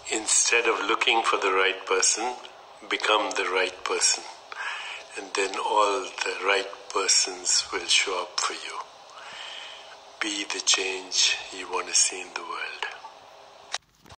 Instead of looking for the right person, become the right person. And then all the right persons will show up for you. Be the change you want to see in the world.